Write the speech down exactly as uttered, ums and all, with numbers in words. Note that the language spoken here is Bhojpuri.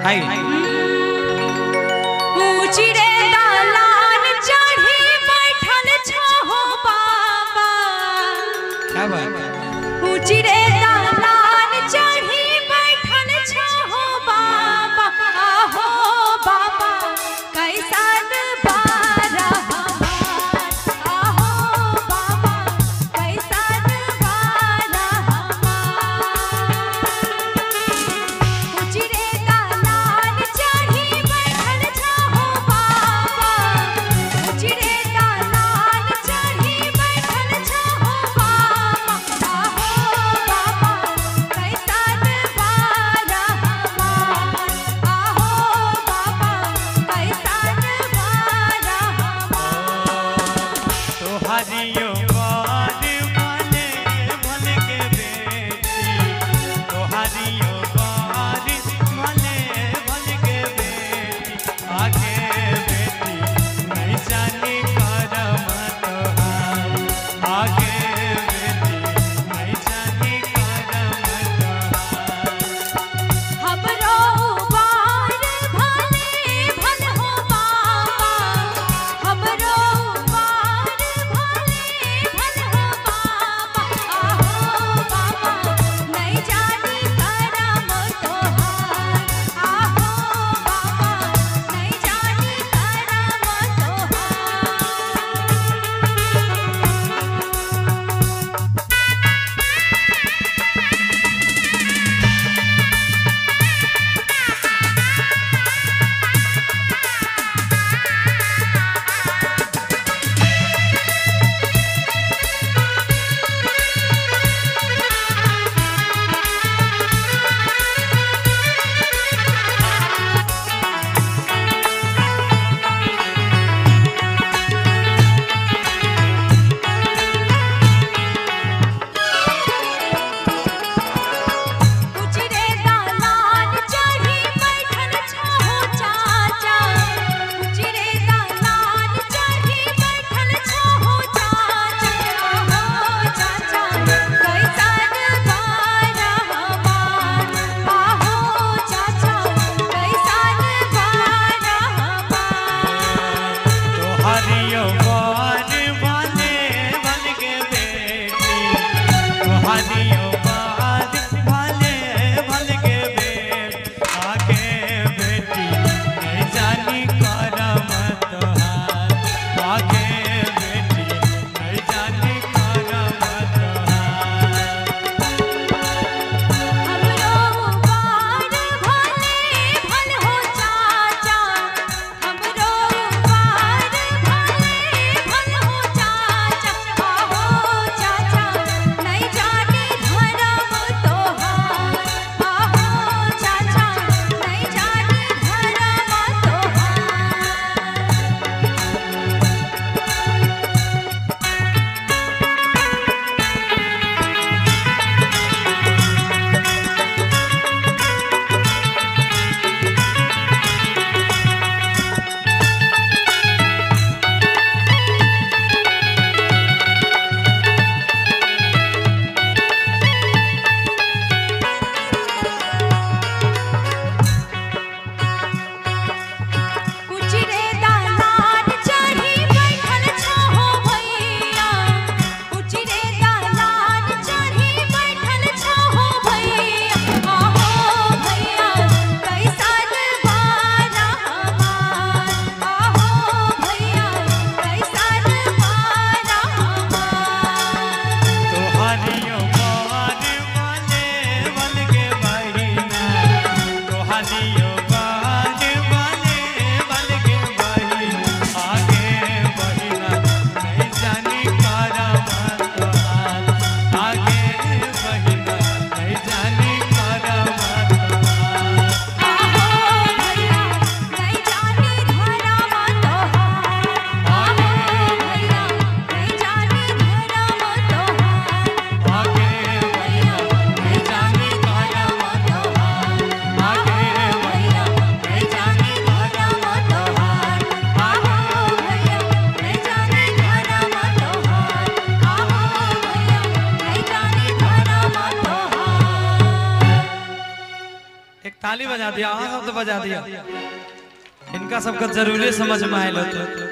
हाय ऊंची रे दालान चढ़ी बैठल छो हो बाबा। क्या बात। ऊंची रे दालान चढ़ी बैठल छो हो बाबा। आहो बाबा कैसन बारा हमार। आहो बाबा कैसन बारा हमार। ऊंची रे दालान चढ़ी बैठल छो हो बाबा। ऊंची रे दालान चढ़ी बैठल छो हो बाबा। आहो बाबा कैसन बारा हमार। आहो बाबा कैसन बारा हमार। तोहरियो बार भले भले के बेटी तोहरियो बार भले भले के बेटी आगे बेटी नहीं जानी करम तोहार आगे बेटी नहीं जानी करम तोहार हमरो बार भले भल हो बाबा। हमरो बार भले भल हो बाबा। आहो बाबा नहीं जानी करम तोहार। आहो बाबा नहीं जानी करम ऊंची रे दालान चढ़ी बैठल छो हो चाचा। ऊंची रे दालान चढ़ी बैठल छो हो चाचा। आहो चाचा कैसन बारा हमार। आहो चाचा कैसन बारा हमार। तोहरियो बार भले भले के बेटी तोहरियो बार भले भले के बेटी आगे बेटी नहीं जानी करम तोहार आगे बेटी नहीं जानी करम तोहार हमरो बार भले भल हो चाचा। हमरो बार भले भल हो चाचा। आहो चाचा नहीं जानी धर्म तोहार। आहो चाचा नहीं जानी धर्म ऊंची रे दालान चढ़ी बैठल छो हो भैया। ऊंची रे दालान चढ़ी बैठल छो हो भैया। आहो भैया कैसन बारा हमार। आहो भैया कैसन बारा हमार। तोहरियो बार भले भले के बहिना तोहरियो बार भले भले के बहिना आगे बहिना नहीं जानी करम तोहार आगे बहिना नहीं जानी करम तोहार आहो भैया नहीं जानी धर्म तोहार। आहो भैया नहीं जानी धर्म तोहार। ताली बजा दिया, हाँ सब तो बजा दिया। इनका सबका जरूरी समझ में आयल होते।